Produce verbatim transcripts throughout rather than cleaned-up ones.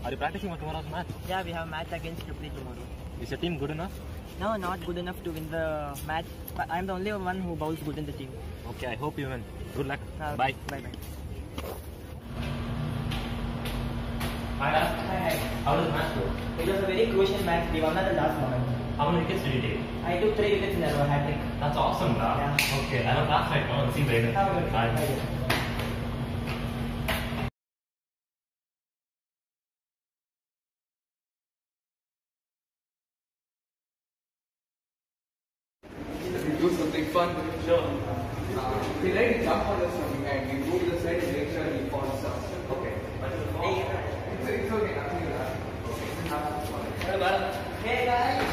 Are you practicing for tomorrow's match? Yeah, we have a match against Tripoli tomorrow. Is your team good enough? No, not good enough to win the match. But I'm the only one who bowls good in the team. Okay, I hope you win. Good luck. Uh, Bye. Bye bye. Hi, Hi. how did the match go? It was a very crucial match. We won at the last moment. How many wickets did you take? I took three wickets in a row, hat trick. That's awesome, da. Yeah. Okay, I will pass right now and see later. Have a good Bye. Bye. Do something fun. Sure. Uh, we like jump on the something and we go to the side and make sure he falls down. Okay. Hey, It's, it's okay, nothing will happen. Okay. Have fun. hey guys!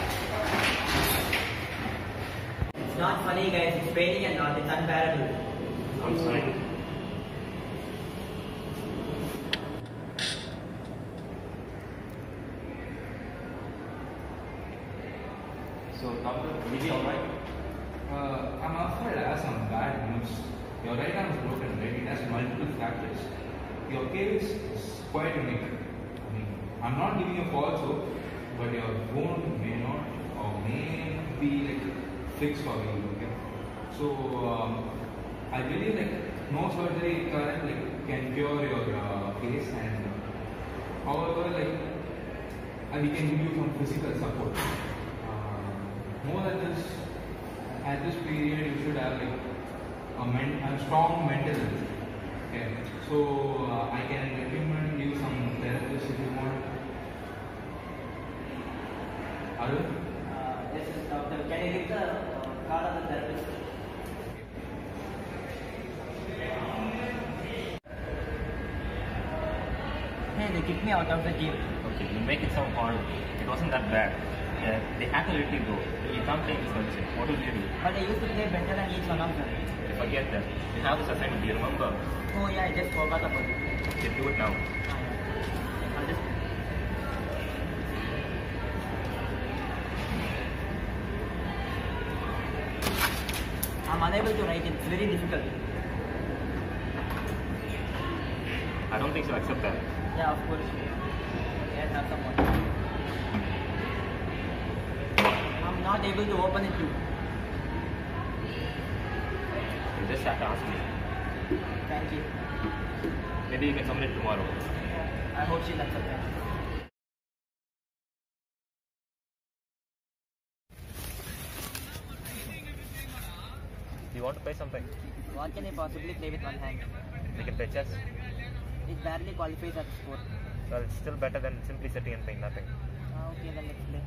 It's not funny guys, it's paining and not, it's unbearable. I'm sorry. So, doctor, is he alright? Uh, I'm afraid I have some bad news. Your right arm is broken, right? It has multiple fractures. Your case is quite unique. I mean, I'm not giving you a false hope, but your bone may not or may be like fixed for you. Okay. So um, I believe like no surgery current like can cure your uh, case, and uh, however like uh, we can give you some physical support. Uh, more than this. At this period, you should have like a, men- a strong mental health. Okay, so uh, I can recommend you some therapists if you want. Arun? Uh, this is doctor. Can you give the uh, card of the therapist? Hey, they kicked me out of the team. Okay, you make it sound horrible. It wasn't that bad. Yeah, they had to let you go. You can't take this medicine. What will you do? But I used to play better than each one of them. Forget that. You have this assignment, do you remember? Oh yeah, I just forgot about it. Okay, do it now. Ah, yeah. I'll just... I'm unable to write it. It's very difficult. I don't think she'll accept that. Yeah, of course. Let's have some water. I'm not able to open it too. You just have to ask me. Thank you. Maybe you can submit it tomorrow. I hope she'll accept that. Do you want to play something? What can I possibly play with one hand? We can play chess. It barely qualifies as a sport. Well, it's still better than simply sitting and playing nothing. Ah, okay, then let's play.